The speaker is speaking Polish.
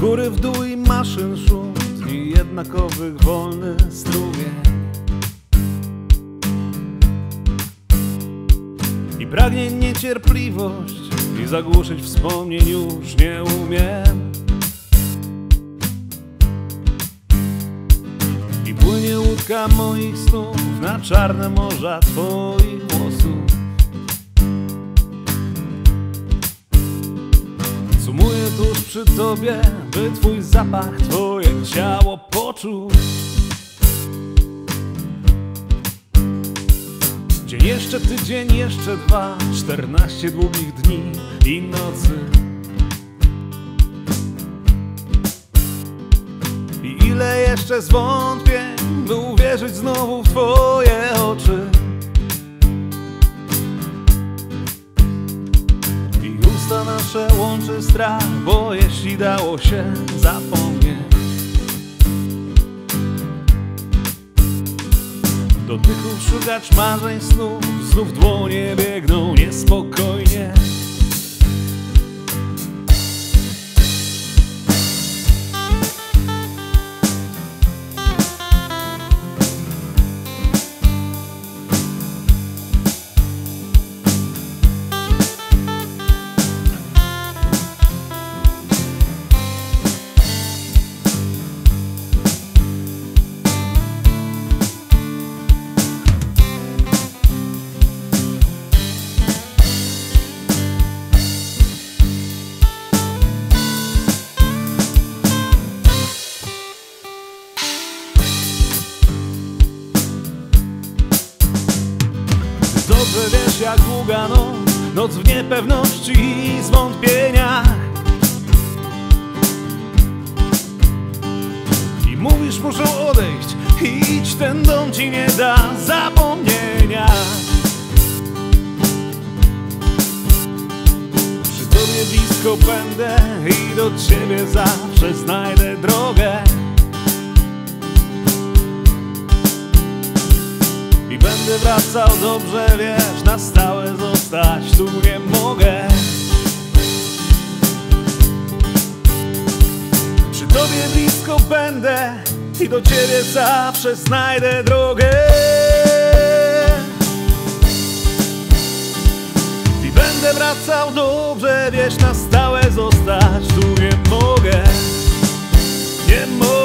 góry w dół i maszyn szum, dni jednakowych wolny strumień. I pragnie niecierpliwość i zagłuszyć wspomnień już nie umiem. I płynie łódka moich snów na czarne morza twoich włosów. Sumuję tuż przy tobie, by twój zapach, twoje ciało poczuć. Dzień jeszcze, tydzień jeszcze, 2, 14 długich dni i nocy. I ile jeszcze zwątpień, by uwierzyć znowu w twoje oczy. I usta nasze łączy strach, bo jeśli dało się zapomnieć, dotyków szukacz marzeń snów, znów dłonie biegną niespokojnie. Dobrze wiesz, jak długa noc w niepewności i zwątpieniach. I mówisz, muszą odejść, idź, ten dom ci nie da zapomnienia. Przy tobie blisko będę i do ciebie zawsze znajdę drogę. I będę wracał, dobrze wiesz, na stałe zostać tu nie mogę. Przy tobie blisko będę i do ciebie zawsze znajdę drogę. I będę wracał, dobrze wiesz, na stałe zostać tu nie mogę. Nie mogę.